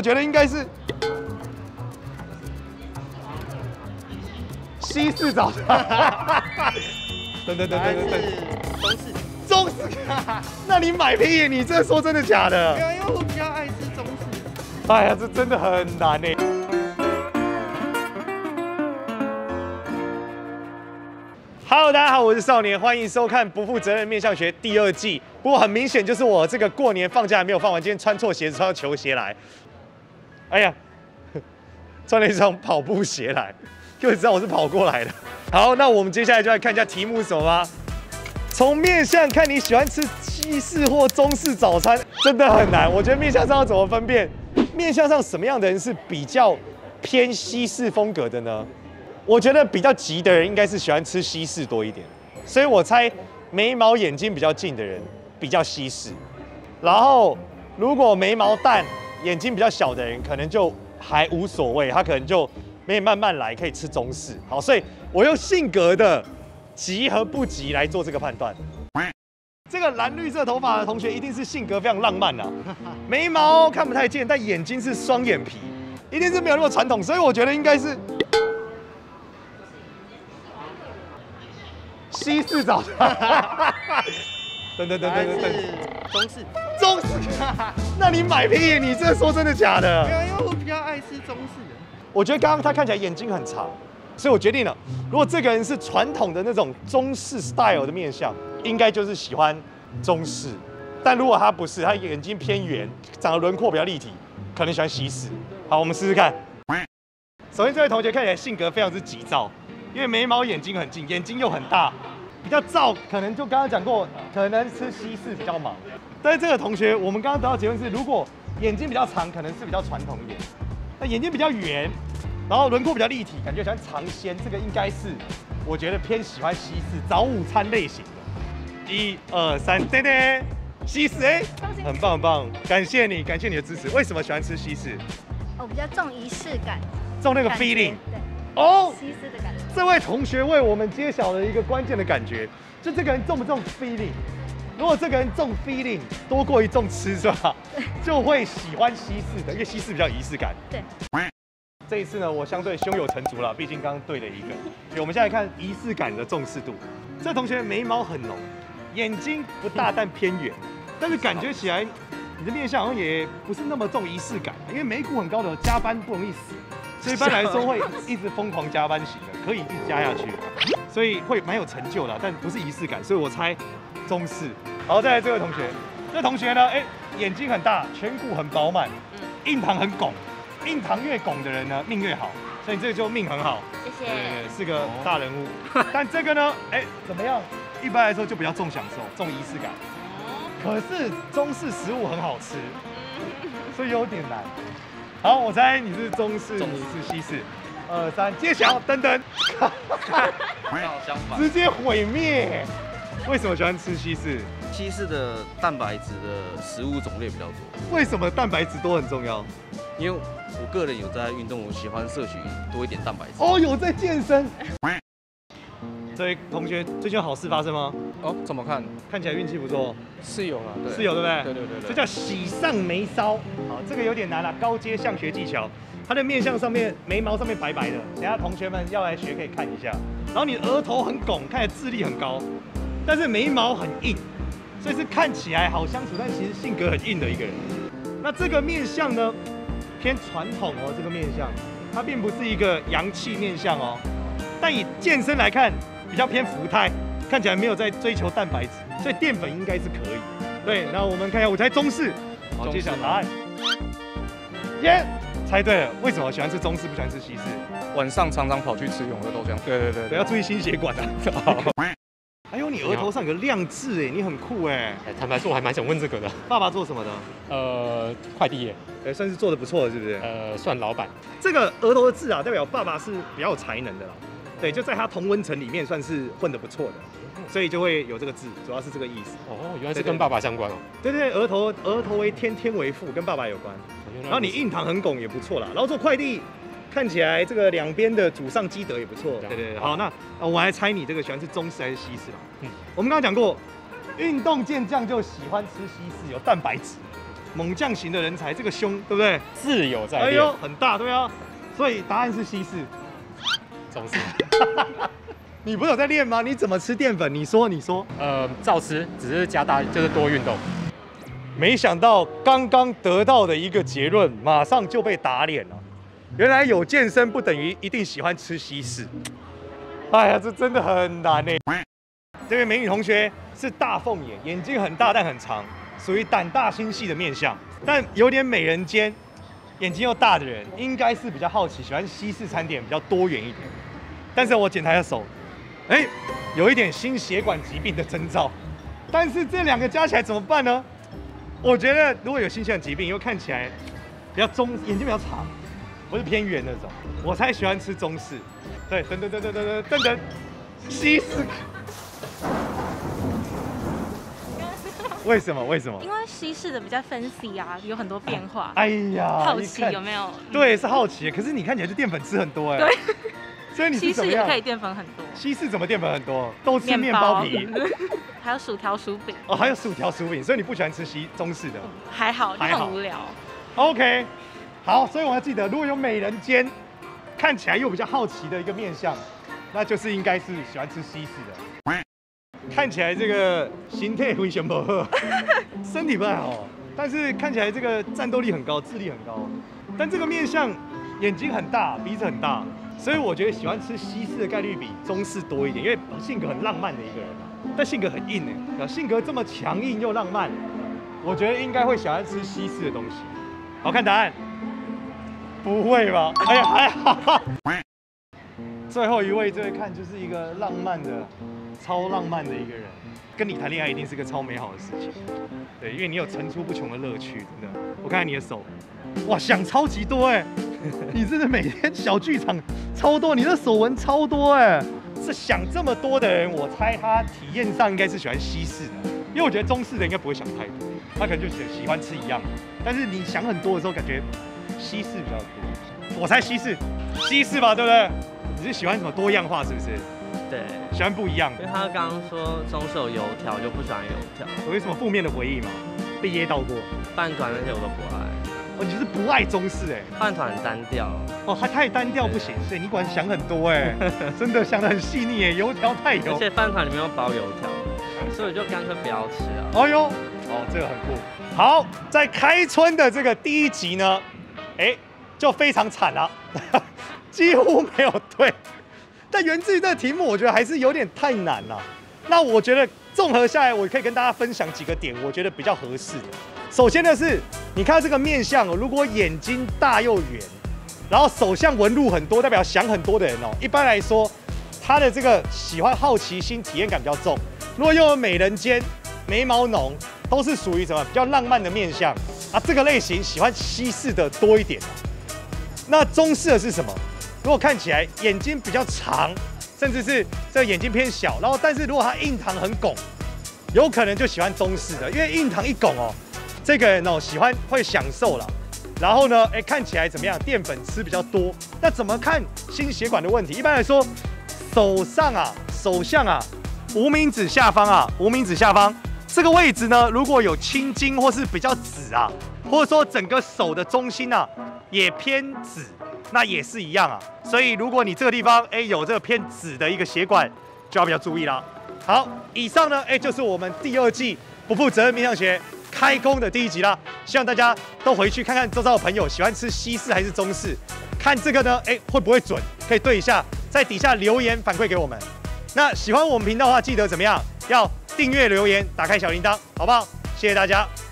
觉得应该是西式早餐。等，中式。那你买屁？你这说真的假的？ 没有，因为我比较爱吃中式。 哎呀，这真的很难哎。Hello， 大家好，我是少年，欢迎收看《不负责任面相学》第2季。不过很明显，就是我这个过年放假还没有放完，今天穿错鞋子，穿到球鞋来。哎呀，穿了一双跑步鞋来，就知道我是跑过来的。好，那我们接下来就来看一下题目是什么吧。从面相看你喜欢吃西式或中式早餐，真的很难。我觉得面相上要怎么分辨？面相上什么样的人是比较偏西式风格的呢？我觉得比较急的人应该是喜欢吃西式多一点，所以我猜眉毛眼睛比较近的人比较西式，然后如果眉毛淡、眼睛比较小的人可能就还无所谓，他可能就可以慢慢来，可以吃中式。好，所以我用性格的急和不急来做这个判断。这个蓝绿色头发的同学一定是性格非常浪漫啊，眉毛看不太见，但眼睛是双眼皮，一定是没有那么传统，所以我觉得应该是西式早餐。等，中式。那你买屁？你这说真的假的？ 没有，因为我比较爱吃中式的。 我觉得刚刚他看起来眼睛很长，所以我决定了，如果这个人是传统的那种中式 style 的面相，应该就是喜欢中式；但如果他不是，他眼睛偏圆，长得轮廓比较立体，可能喜欢西式。好，我们试试看。首先，这位同学看起来性格非常之急躁，因为眉毛眼睛很近，眼睛又很大，比较躁，可能就刚刚讲过，可能吃西式比较忙。但是这个同学，我们刚刚得到结论是，如果眼睛比较长，可能是比较传统一点；那眼睛比较圆，然后轮廓比较立体，感觉喜欢尝鲜，这个应该是我觉得偏喜欢西式早午餐类型的。1、2、3，对对，西式哎，很棒很棒，感谢你的支持。为什么喜欢吃西式？ 我比较重仪式感， 重那个 feeling。 对。 哦， 西式的感觉。 这位同学为我们揭晓了一个关键的感觉，就这个人重不重 feeling？ 如果这个人重 feeling 多过于重吃是吧？就会喜欢西式的，因为西式比较仪式感。 对。 这一次呢，我相对胸有成竹了，毕竟刚刚对了一个。所以我们现在看仪式感的重视度。这同学眉毛很浓，眼睛不大但偏圆，但是感觉起来你的面相好像也不是那么重仪式感，因为眉骨很高的加班不容易死。所以一般来说会一直疯狂加班型的，可以一直加下去，所以会蛮有成就的，但不是仪式感，所以我猜中式。好，再来这位同学，这同学呢，眼睛很大，颧骨很饱满，印堂很拱，印堂越拱的人呢，命越好，所以你这个就命很好， 谢谢。 对，是个大人物。但这个呢，怎么样？一般来说就比较重享受，重仪式感。可是中式食物很好吃，所以有点难。好，我猜你是中式，你是西式。2、3，揭晓，等， 相反， 直接毁灭。为什么喜欢吃西式？ 西式的蛋白质的食物种类比较多。 为什么蛋白质多很重要？ 因为我个人有在运动，我喜欢摄取多一点蛋白质。 哦，有在健身。这位同学最近有好事发生吗？ 哦，怎么看？ 看起来运气不错。 是有了，对， 是有对不对？ 对。 这叫喜上眉梢。好，这个有点难了，高阶相学技巧。他的面相上面眉毛上面白白的，等下同学们要来学可以看一下。然后你额头很拱，看起来智力很高，但是眉毛很硬，所以是看起来好相处，但其实性格很硬的一个人。那这个面相呢，偏传统哦，这个面相它并不是一个阳气面相哦，但以健身来看，比较偏福态，看起来没有在追求蛋白质，所以淀粉应该是可以。对，那我们看一下，我猜中式，好，揭晓答案。耶，猜对了。为什么喜欢吃中式，不喜欢吃西式？ 晚上常常跑去吃永和豆浆。对， 要注意心血管啊。哎呦，你额头上有个亮痣哎，你很酷哎。 坦白说，我还蛮想问这个的。 爸爸做什么的？ 快递业。 算是做的不错的，是不是？ 算老板。 这个额头的痣啊，代表爸爸是比较有才能的啦。对，就在他同温层里面算是混得不错的，所以就会有这个痣，主要是这个意思。 哦，原来是跟爸爸相关哦。 对，额头为天，天为父，跟爸爸有关。然后你印堂很拱也不错啦，然后做快递。看起来这个两边的祖上积德也不错。对，好，那我来猜你这个喜欢吃中式还是西式啦？我们刚刚讲过，运动健将就喜欢吃西式，有蛋白质。 猛将型的人才，这个胸对不对？ 自由在练哎呦，，很大，对啊。所以答案是西式。 中式。 你不是有在练吗？你怎么吃淀粉？你说。 照吃，只是加大就是多运动。 没想到刚刚得到的一个结论，马上就被打脸了。原来有健身不等于一定喜欢吃西式。哎呀，这真的很难呢。这位美女同学是大凤眼，眼睛很大但很长，属于胆大心细的面相，但有点美人尖，眼睛又大的人，应该是比较好奇，喜欢西式餐点比较多元一点。但是我检查一下手，哎，有一点心血管疾病的征兆。但是这两个加起来怎么办呢？我觉得如果有心血管疾病，又看起来比较中，眼睛比较长，不是偏圆那种，我才喜欢吃中式。对，等，西式。为什么？ 因为西式的比较 fancy 啊，有很多变化。 哎呀， 好奇你看有没有？ 对，是好奇。可是你看起来就淀粉吃很多哎。 对。 所以你西是怎么样？ 式也可以淀粉很多。 西式怎么淀粉很多？都吃面包皮， 还有薯条、薯饼。 哦，还有薯条、薯饼，所以你不喜欢吃中式的？ 还好，就很无聊。 OK， 好，所以我要记得，如果有美人尖，看起来又比较好奇的一个面相，那就是应该是喜欢吃西式的。看起来这个形态非常不好，身体不太好，但是看起来这个战斗力很高，智力很高。但这个面相，眼睛很大，鼻子很大，所以我觉得喜欢吃西式的概率比中式多一点，因为性格很浪漫的一个人啊，但性格很硬哎，性格这么强硬又浪漫，我觉得应该会喜欢吃西式的东西。好，看答案，不会吧？哎呀，还好。最后一位，这位看就是一个浪漫的。超浪漫的一个人，跟你谈恋爱一定是个超美好的事情。对，因为你有层出不穷的乐趣，真的。我看看你的手，哇，想超级多哎！你真的每天小剧场超多，你的手纹超多哎！是想这么多的人，我猜他体验上应该是喜欢西式的，因为我觉得中式的应该不会想太多，他可能就喜欢吃一样的。但是你想很多的时候，感觉西式比较多。我猜西式吧，对不对？你是喜欢什么多样化，是不是？ 对， 喜欢不一样的。 因为他刚刚说中式有油条，就不喜欢油条。 有什么负面的回忆吗？被噎到过？ 饭团那些我都不爱。 哦，你就是不爱中式哎？ 饭团很单调。 哦，它太单调不行，所以你管想很多哎，真的想得很细腻哎，油条太油。 而且饭团里面有包油条，所以我就干脆不要吃啊。 哦哟，哦，这个很酷。好，在开春的这个第一集呢，就非常惨了，几乎没有对。但源自于这个题目，我觉得还是有点太难了。那我觉得综合下来，我可以跟大家分享几个点，我觉得比较合适的。首先呢是，你看到这个面相哦，如果眼睛大又圆，然后手相纹路很多，代表想很多的人哦，一般来说，他的这个喜欢好奇心、体验感比较重。如果又有美人尖、眉毛浓，都是属于什么比较浪漫的面相啊？这个类型喜欢西式的多一点。那中式的是什么？如果看起来眼睛比较长，甚至是这个眼睛偏小，然后但是如果他印堂很拱，有可能就喜欢中式的，因为印堂一拱哦，这个人哦喜欢会享受啦。然后呢，看起来怎么样？淀粉吃比较多。那怎么看心血管的问题？一般来说，手相啊，无名指下方这个位置呢，如果有青筋或是比较紫啊，或者说整个手的中心啊也偏紫。那也是一样啊，所以如果你这个地方有这个偏紫的一个血管，就要比较注意啦。好，以上呢就是我们第2季不负责任面相学开工的第1集啦。希望大家都回去看看周遭的朋友喜欢吃西式还是中式，看这个呢会不会准，可以对一下，在底下留言反馈给我们。那喜欢我们频道的话，记得怎么样？要订阅、留言、打开小铃铛，好不好？谢谢大家。